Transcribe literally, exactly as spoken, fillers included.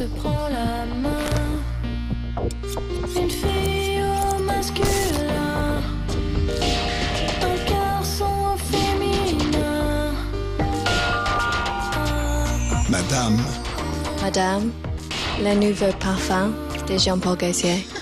te prends la main. Une fille au masculin, un garçon au féminin. Madame. Madame, le nouveau parfum de Jean-Paul Gaultier.